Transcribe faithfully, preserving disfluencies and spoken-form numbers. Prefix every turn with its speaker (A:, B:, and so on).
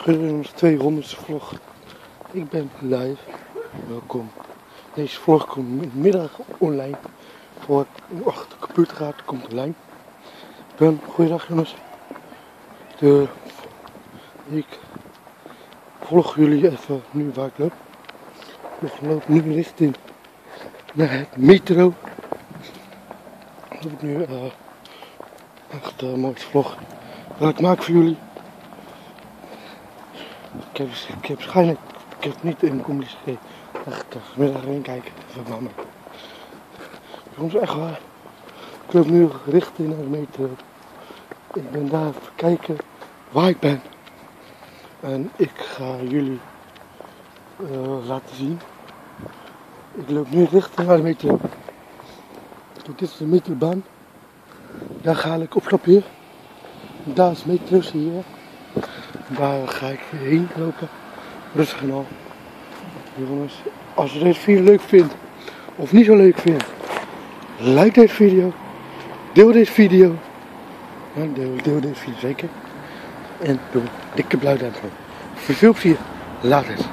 A: bij de tweehonderdste vlog. Ik ben live. Welkom. Deze vlog komt middag online. Voor achter de computer gaat, komt online. Dan, goeiedag jongens. De, ik volg jullie even nu waar ik loop. Ik loop nu richting naar het metro. Ik loop nu uh, echt de mooiste vlog wat ik maak voor jullie. Ik heb, ik heb waarschijnlijk, ik heb niet in de comedy gekeken. Echt vanmiddag erin kijken, even mama. Jongens, echt waar. Ik loop nu richting naar de metro. Ik ben daar even kijken waar ik ben. En ik ga jullie uh, laten zien. Ik loop nu richting naar de metro. Dit is de metrobaan. Daar ga ik opstappen hier. Daar is metro, zie je. Daar ga ik heen lopen. Rustig en al. Jongens, als je deze video leuk vindt of niet zo leuk vindt, like deze video. Deel deze video. Ja, deel, deel deze video zeker. En doe een dikke blauw duimpje. Veel plezier. Later.